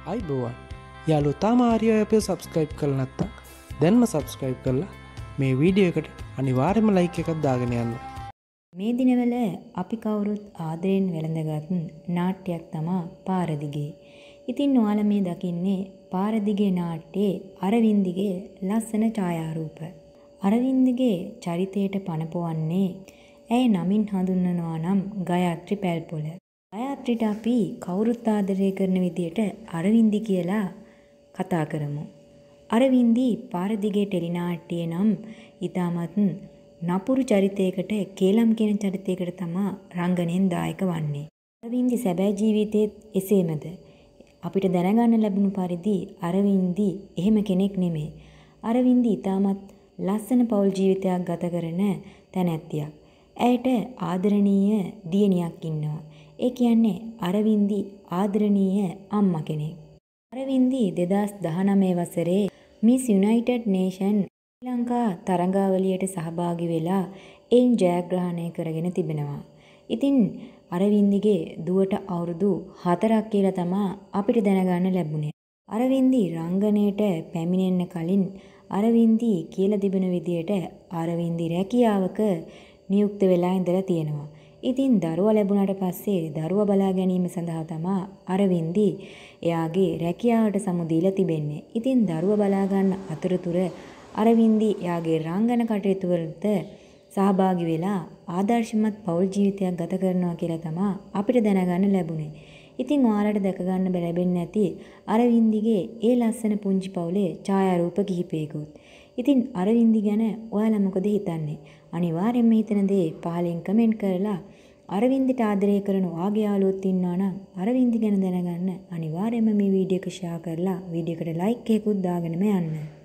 අයිබෝවන් යාළුවෝ තාම ආරියෝ අපේ සබ්ස්ක්‍රයිබ් කරලා නැත්නම් දැන්ම සබ්ස්ක්‍රයිබ් කරලා මේ වීඩියෝ එකට අනිවාර්යයෙන්ම ලයික් එකක් දාගෙන යන්න. මේ දිනවල අපි කවුරුත් ආදරෙන් වැළඳගත් නාට්‍යයක් තමයි පාරදිගේ. ඉතින් ඔයාලා මේ දකින්නේ පාරදිගේ නාට්‍යයේ අරවින්දිගේ ලස්සන ඡායාරූප. අරවින්දිගේ චරිතයට පනපවන්නේ ඇය නමින් හඳුන්වනවා නම් ගයත්‍රි පැල්පොල. ගයත්‍රිට අපි කවුරුත් ආදරය කරන විදියට අරවින්දි කියලා කතා කරමු. අරවින්දි පාරදිගේ ටෙලිනාට්‍යයේ නම් ඊටමත් නපුරු චරිතයකට කේලම් කියන චරිතයකට තමයි රංගනයෙන් දායක වන්නේ. අරවින්දි සැබෑ ජීවිතයේත් එසේමද? අපිට දැනගන්න ලැබුණු පරිදි අරවින්දි එහෙම කෙනෙක් නෙමෙයි. අරවින්දි ඊටමත් ලස්සන පෞල් ජීවිතයක් ගත කරන තැනැත්තියක්. ඇයට ආදරණීය දියණියක් ඉන්නවා. ඒ කියන්නේ අරවින්දි ආදරණීය අම්මා කෙනෙක්. අරවින්දි 2019 වසරේ Miss United Nations Sri Lanka තරඟාවලියට සහභාගී වෙලා එයින් ජයග්‍රහණය කරගෙන තිබෙනවා. ඉතින් අරවින්දිගේ දුවට අවුරුදු 4ක් කියලා තමයි අපිට දැනගන්න ලැබුණේ. අරවින්දි රංගනයට පැමිණෙන්න කලින් අරවින්දි කියලා තිබෙන විදියට අරවින්දි රැකියාවක නියුක්ත වෙලා ඉඳලා තියෙනවා. ඉතින් දරුවා ලැබුණාට පස්සේ දරුවා බලා ගැනීම සඳහා තමයි අරවින්දි එයාගේ රැකියාවට සමු දීලා තිබෙන්නේ. ඉතින් දරුවා බලා ගන්න අතරතුර අරවින්දි එයාගේ රංගන කටයුතු වලට සහභාගී වෙලා ආදර්ශමත් පෞල් ජීවිතයක් ගත කරනවා කියලා තමයි අපිට දැනගන්න ලැබුණේ. ඉතින් ඔයාලට දැක ගන්න ලැබෙන්නේ නැති අරවින්දිගේ ඒ ලස්සන පුංචි පවුලේ ඡායාරූප කිහිපයකුත්. ඉතින් අරවින්දි ගැන ඔයාලා මොකද හිතන්නේ? අනිවාර්යයෙන්ම හිතන දේ පහලින් කමෙන්ට් කරලා අරවින්දිට ආදරය කරන ඔයාගේ යාළුවොත් ඉන්නවා නම් අරවින්දි ගැන දැනගන්න අනිවාර්යයෙන්ම මේ වීඩියෝ එක ෂෙයා කරලා වීඩියෝ එකට ලයික් එකකුත් දාගෙනම යන්න.